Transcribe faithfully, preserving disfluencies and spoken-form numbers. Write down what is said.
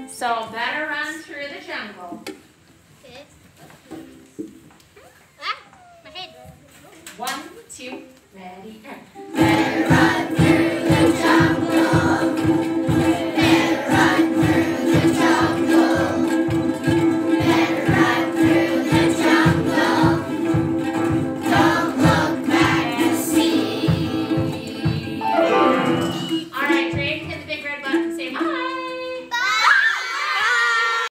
So better run through the jungle. Okay. Ah, my head. One, two, ready, and Better run through the jungle.